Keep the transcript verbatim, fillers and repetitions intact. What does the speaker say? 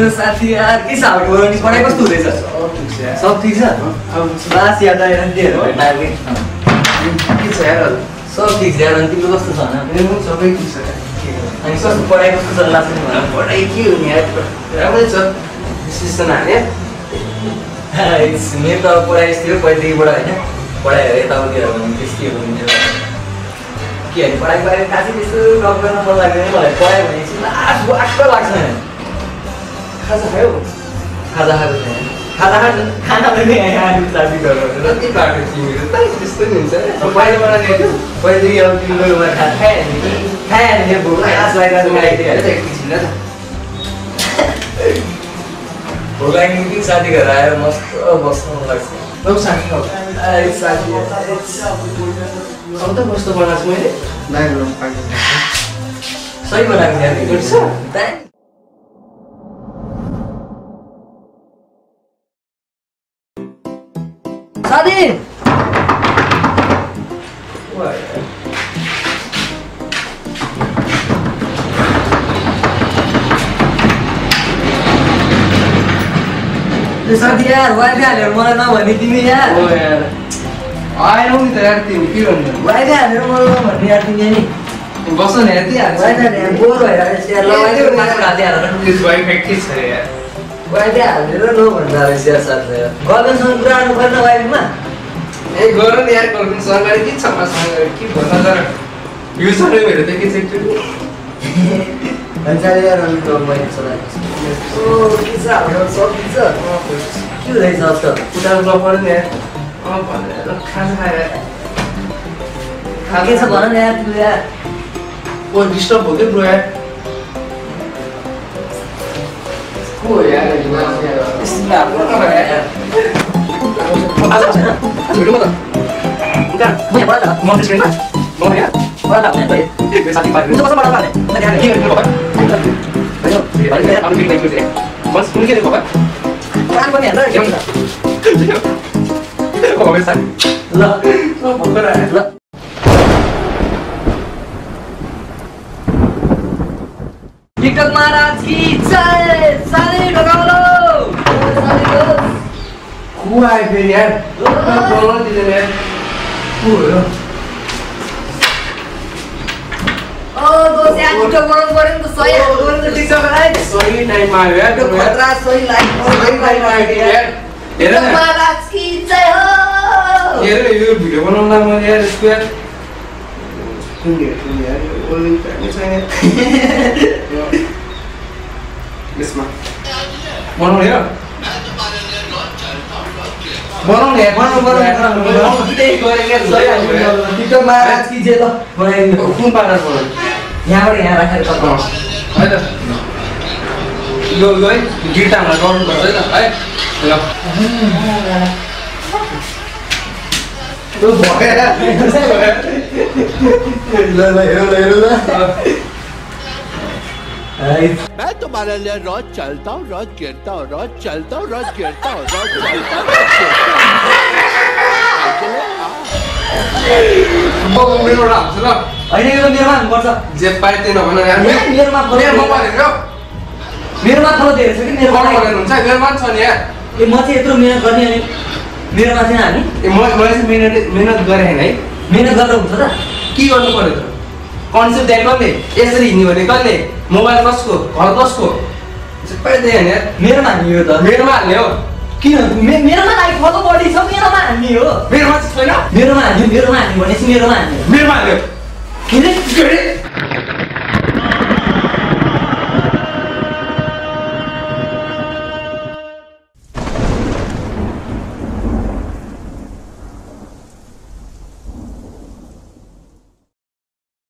मेरो साथी यार के छ अब नि पढाइ कस्तो हुँदैछ सब ठीक छ अब बास याद आएर नि हेर टार्गेट के छ यार सब ठीक छ यार अनि तिम्रो कस्तो छ न मेरो सबै ठीक छ अनि कस्तो पढाइ कस्तो चल्ला छ नि पढाइ के हुने यार राम्रै छ डिसिसन हाने इट्स मेरो त पढाइ यस्तै हो पहिलेदेखिबाट होइन पढाइ यताउति हो भने त्यस्तै हो नि के भने पढाइ बारे खासै त्यस्तो गफ गर्न मन लाग्दैन मलाई पढाइ भनेपछि लास्ट वाक्क लाग्छ खाजा खायो खाजा खाएको छैन खाजा खाजा खाना पनि यहाँ साथी गर्नु कति बाटो तिमीहरू त त्यस्तो नि हुन्छ पहिलेबाट ल्याएको पहिलेदेखि अब तिमीहरूमा खा खाएँ नि खाएँ नि भोक लास लागिरहेको खाइदियो त एकछिन ल भोक लाग्ने कि साथी घर आएर मस्त बस्नु मन लाग्छ लौ साथी खाऊ साथी अब त कस्तो बनाएको छु मैले दाइहरू पानी सही बनाएको छ यार गर्छ साथी साथी यार वाइफाई हालेर मलाई नभने तिमी यार ओ यार आएनौ नि त यार तिमी के गर्नु वाइफाई हालेर मलाई नभने यार तिमी नि बस न यार त्यहाँ वाइफाई हालेर बोर भइरहेको छ यार लगाइदियो माथि खाँदै हालेर प्लिज वाइफाई के छ यार वाइफाई हालेर नभन्दा रहेछ यार साथी यार गर्लफ्रेन्डसँग कुरा गर्नु पर्ने वाइफाईमा ए गर नि यार गर्लफ्रेन्डसँग के छ मसँग के भन्न जरा भ्युज छ मेरो त के छ एकचोटि हुन्छ यार अनि त मैले चलाएको ओ के छ हाम्रो सब के छ के हुँदैछ अब त उता गफर नि यार अँ भनेर खाजा खाएर के छ भन न यार तिमीले यार ओ डिस्टर्ब हो क्या ब्रो यार को यार यस्तो आफ्नो नभए यार आज छैन भिडियो म त उता म यहाँ पढ्दा म फ्रेन्डमा म यहाँ पढ्दा भने त ए साथी बात हुन्छ कसम पढ्दा भने म यहाँ के गर्नु बाबा हैन अरे यार अरु के टाइम गर्छ बस कुन के बाबा काम पनि हेर्न के हुन्छ ओ मेरो साथी ल ल भगर आयो ल टिकटक महाराज की जय साले ढोकालो साले को आयो फेरि यार बोल्न दिँदैन यार को हो ओ दोस्त यार टिकटक बनाउनु पर्यो नि त सही गर्नु त टिकटक राइट सही टाइममा आयो यार त्यो खतरा सही लाइक सही टाइममा आयो यार हेर न महाराज की जय हो हेर यो भिडियो बनाउन मैले यार यसको यार कुन हेर कुन यार ओल्ड टाइम छैन यसमा बनाउने हो बनाउने यार बनाउनु बनाउनु त्यही गरेको सही टिकटक महाराज की जय ल बनाइदिनु कुन पारा बनाउनु यहाँबाट यहाँ राखेर कता है त यो यो है गिटारमा गर्नु पर्छ है त है ल ल ल हेरौँ ल हेरौँ ल मैं तुम्हारे लिए रोज चलता हूँ रोज गिरता हूँ रोज चलता हूँ रोज गिरता हूँ रोज चलता हूँ मेरो राख्छु ल होइन यो मेरोमा हाल्नुपर्छ जे पाए त्यही नभन यार मेरोमा मेरोमा भनेको मेरोमा थलो धेरै छ कि मेरो बनाउनु भनेर हुन्छ मेरोमा पनि छ नि यार ए म चाहिँ यत्रो मिहिनेत गर्ने अनि मेरोमा चाहिँ हामी ए म मैले चाहिँ मिहिनेत मिहिनेत गरेँ होइन है मिहिनेत गरेर हुन्छ त के गर्नु पर्यो त कन्सेप्ट त्यहाँ कसले यसरी हिँड्ने भने कसले मोबाइल कसको घर कसको सबै त्यही होइन यार मेरोमा हान्ने हो त मेरोमा हाल्ने हो किन मे- मेरोमा लाइक फलो बढी छ मेरोमा हान्ने हो मेरोमा चाहिँ छैन मेरोमा हान्ने मेरोमा हान्ने भनेपछि मेरोमा हान्ने मेरोमा हाल्ने हो किन के अरे